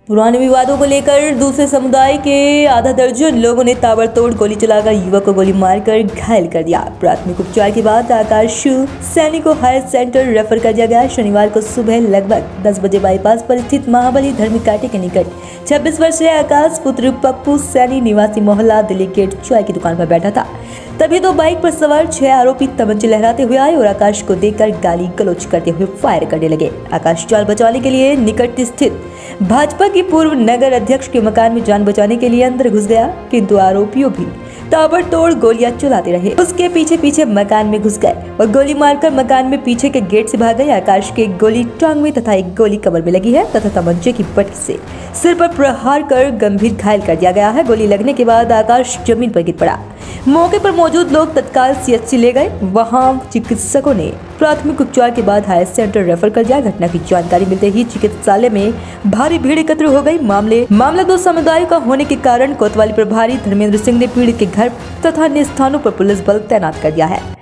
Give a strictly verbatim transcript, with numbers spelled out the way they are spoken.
पुराने विवादों को लेकर दूसरे समुदाय के आधा दर्जन लोगों ने ताबड़तोड़ गोली चलाकर युवक को गोली मारकर घायल कर दिया। प्राथमिक उपचार के बाद आकाश सैनी को हायर सेंटर रेफर कर दिया गया। शनिवार को सुबह लगभग दस बजे बाईपास पर स्थित महाबली धर्म कांटे के निकट छब्बीस वर्षीय आकाश पुत्र पप्पू सैनी निवासी मोहल्ला दिल्ली गेट चाय की दुकान पर बैठा था। तभी दो बाइक पर सवार छह आरोपी तमंचे लहराते हुए आए और आकाश को देखकर गाली गलौज करते हुए फायर करने लगे। आकाश जान बचाने के लिए निकट स्थित भाजपा की पूर्व नगर अध्यक्ष के मकान में जान बचाने के लिए अंदर घुस गया, किंतु आरोपियों भी ताबड़तोड़ गोलियां चलाते रहे। उसके पीछे पीछे मकान में घुस गए और गोली मारकर मकान में पीछे के गेट से भाग गए। आकाश की एक गोली टांग में तथा एक गोली कमर में लगी है तथा तमंचे की बट्टी से सिर पर प्रहार कर गंभीर घायल कर दिया गया है। गोली लगने के बाद आकाश जमीन पर गिर पड़ा। मौके पर मौजूद लोग तत्काल सीएचसी ले गए। वहां चिकित्सकों ने प्राथमिक उपचार के बाद हायर सेंटर रेफर कर दिया। घटना की जानकारी मिलते ही चिकित्सालय में भारी भीड़ एकत्र हो गई। मामले मामला दो समुदायों का होने के कारण कोतवाली प्रभारी धर्मेंद्र सिंह ने पीड़ित के घर तथा अन्य स्थानों पर पुलिस बल तैनात कर दिया है।